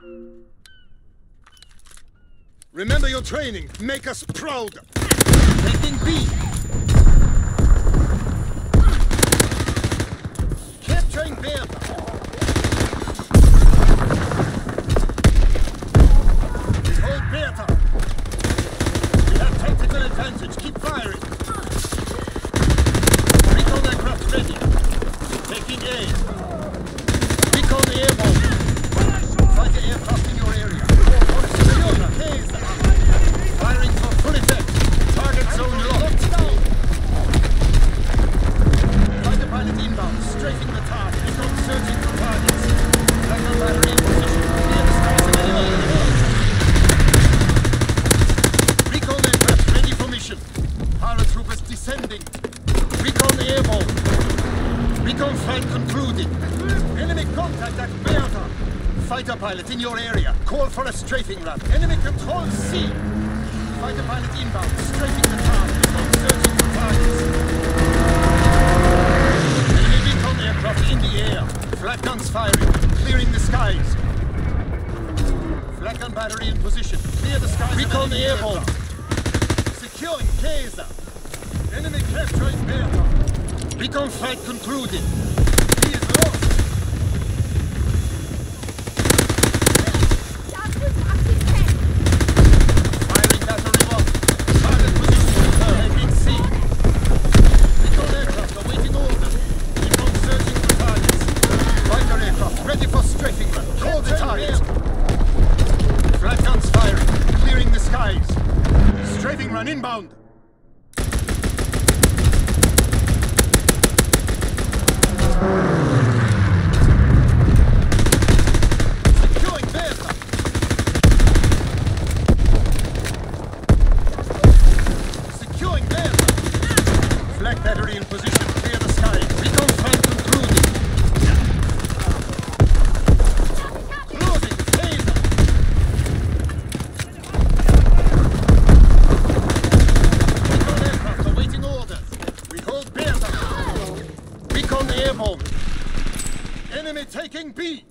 Remember your training. Make us proud. Taking B. Capturing Beta. Hold Beta. We have tactical advantage. Keep firing. Recon aircraft ready. Taking A. Recon airborne. Fighter aircraft in your area. Firing for full effect. Target zone locked. Fighter pilot inbound. Strafing the target. Recon searching for targets. Flak battery in position. Near the skies of enemy. Recon aircraft ready for mission. Paratroopers descending. Recon airborne. Recon flight concluded. Enemy contact at Bertha. Fighter pilot in your area. Call for a strafing run. Enemy control C. Fighter pilot inbound. Strafing the target. Recon searching for targets. Enemy recon aircraft in the air. Flak guns firing. Clearing the skies. Flak gun battery in position. Clear the skies. Recon airborne. Securing Kaiser. Enemy capturing Bertha. Recon flight concluded. He is lost. Firing battery 1. Target position. Taking C. Recon aircraft awaiting orders. Recon searching for targets. Fighter aircraft ready for strafing run. Call the target. Flak guns firing. Clearing the skies. Strafing run inbound. Securing Bertha. Securing Bertha. Flak battery in position. Clear the sky. Recon flight concluded. Closing the phaser. Recon aircraft awaiting orders. We hold Bertha. Recon airborne. Enemy taking B.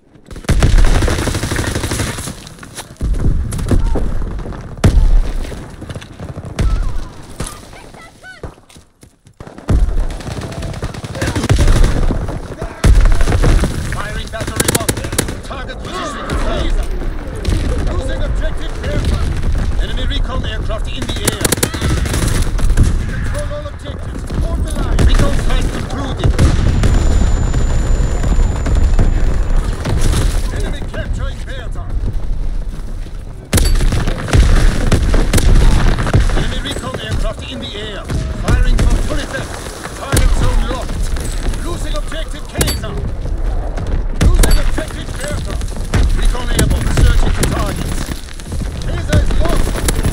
Firing battery 1. Target position laser. Losing objective Bertha. Enemy recon aircraft in the air. Control all objectives. Hold the line. Recon flight concluded. Enemy capturing Bertha. Enemy recon aircraft in the air. Firing for full effect. Target zone locked. Losing objective Kaiser. Losing objective Bertha. Recon airborne. Searching for targets. Kaiser is lost.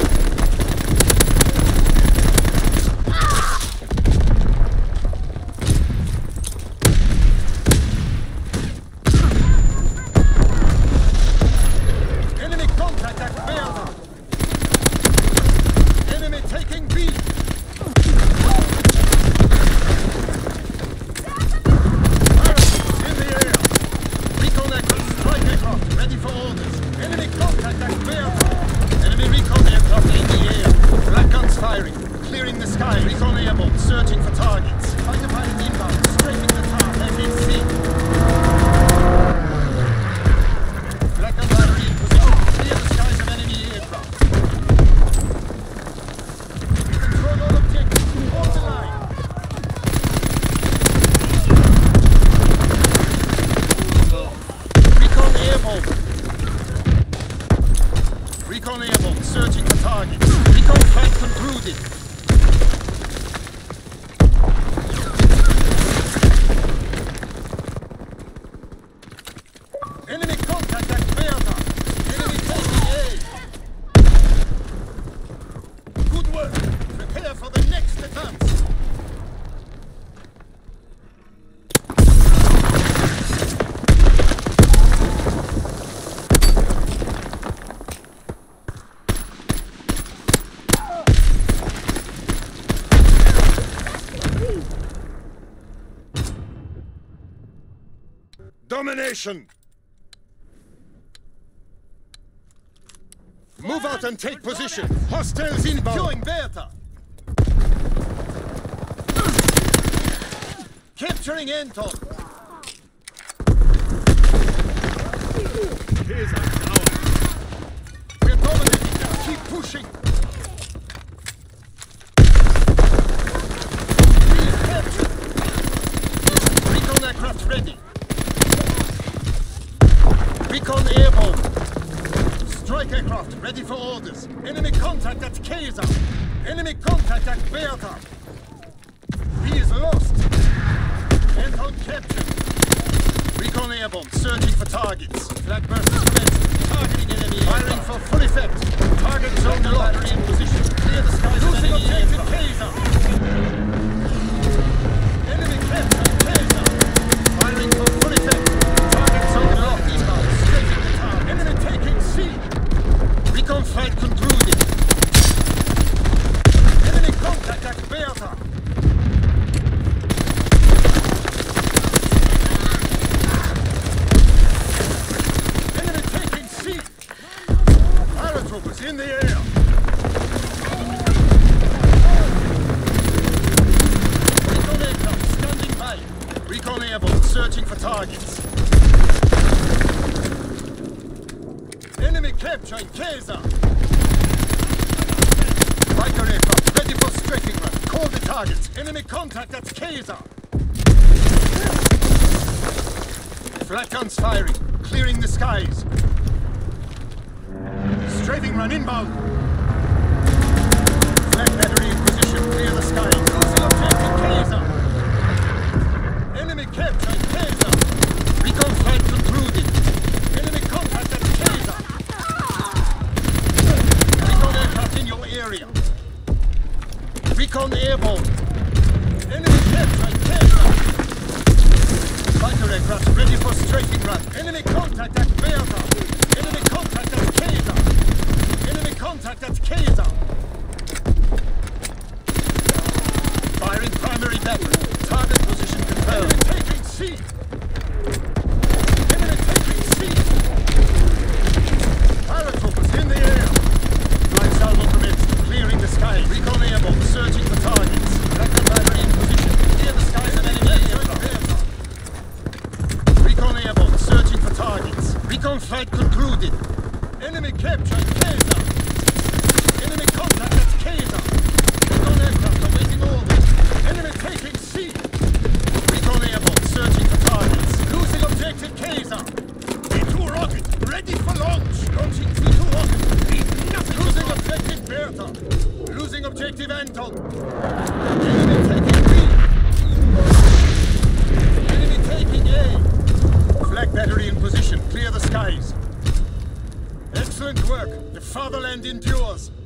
Enemy contact at Bertha. Enemy taking B. Parachutes in the air. Recon aircraft, strike aircraft, ready for orders. Enemy contact at Bertha. Enemy recon aircraft in the air. Flak guns firing. Clearing the sky. Recon airborne, searching for targets. Fighter pilot inbound, strafing the target. FAC. Flak gun battery in position. Clear the skies of enemy aircraft. Control all objectives. Hold the line. Recon airborne. Recon airborne, searching for targets. Recon flight concluded. Enemy contact at Bertha. Enemy taking A. Good work. Prepare for the next advance. Domination! Move out and take position. Hostiles inbound. Killing Bertha. Capturing Anton. We're dominating now. Keep pushing. We've captured. Recon aircraft ready. Recon airborne. Strike aircraft ready for orders. Enemy contact at Kaiser. Enemy contact at Bertha. He is lost. Anton captured. Recon airborne, searching for targets. Flag burst commenced. Targeting enemy aircraft. Firing for full effect. Target zone locked. Battery in position. Clear the skies. Losing objective Kaiser. Enemy captured Kaiser. Firing for full effect. Target zone locked. Inbound. Strafing the target. Enemy taking C. Recon flight concluded. Enemy contact at Bertha. In the air! Recon aircraft standing by. Recon airborne, searching for targets. Enemy capturing Kaiser! Riker aircraft ready for strafing run. Call the targets. Enemy contact at Kaiser! Flat guns firing, clearing the skies. Strafing run inbound. Flag battery in position. Clear the sky. Losing objective Kaiser. Enemy captured Kaiser. Recon flight concluded. Enemy contact at Kaiser. Recon aircraft in your area. Recon airborne. Enemy captured Kaiser. Fighter aircraft ready for strafing run. Enemy contact at Bertha. Enemy contact at Kaiser. Enemy contact at Kaiser! Firing primary battery. Target position confirmed. Enemy taking C! Enemy taking C! Paratroopers in the air! Flight salvo commenced. Clearing the skies. Recon airborne, searching for targets. Record battery in position. Clear the skies of enemy aircraft. Recon airborne, searching for targets. Recon flight concluded. Enemy captured Kaiser! Enemy contact at Kaiser! Recon aircraft awaiting orders. Enemy taking C! Recon airborne, searching for targets. Losing objective Kaiser! V2 rocket, ready for launch! Launching V2 rocket. Nothing. Losing objective Bertha. Losing objective Anton. Enemy taking B. Enemy taking A. Flag battery in position. Clear the skies. Excellent work. The fatherland endures.